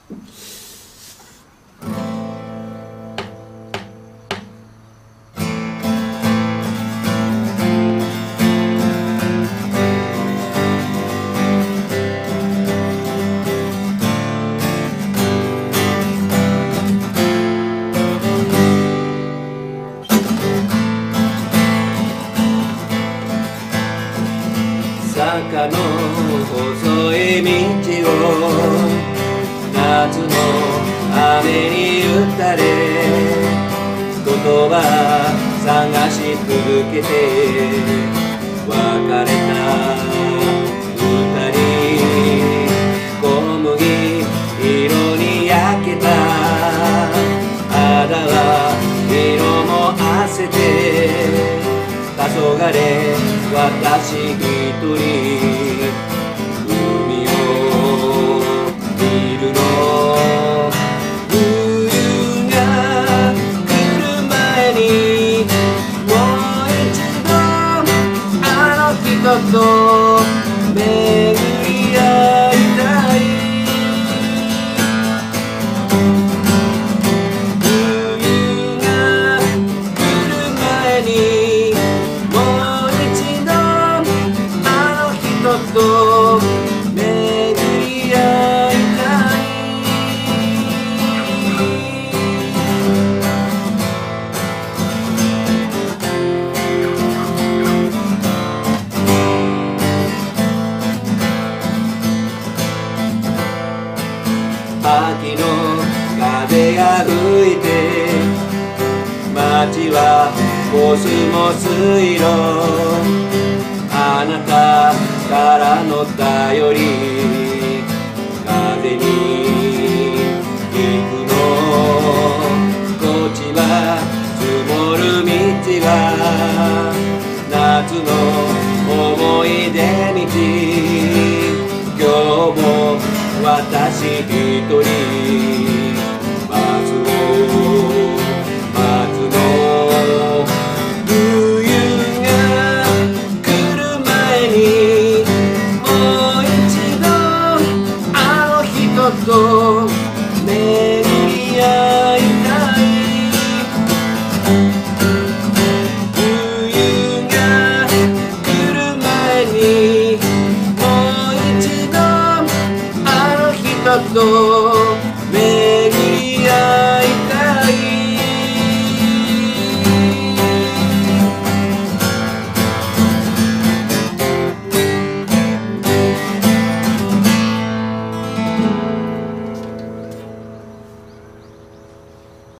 坂の細い道を夏の雨に打たれ言葉探し続けて別れた二人小麦色に焼けた肌は色もあせて黄昏私一人海を見るの冬が来る前にもう一度あの人と巡り合いたい冬が来る前にと巡り合いたい秋の風が吹いて街はコスモス色あなたからの便り風に行くのこっちは積もる道は夏の思い出道今日も私一人バスを待つの冬が来る前にと巡り合いたい冬が来る前にもう一度あの人と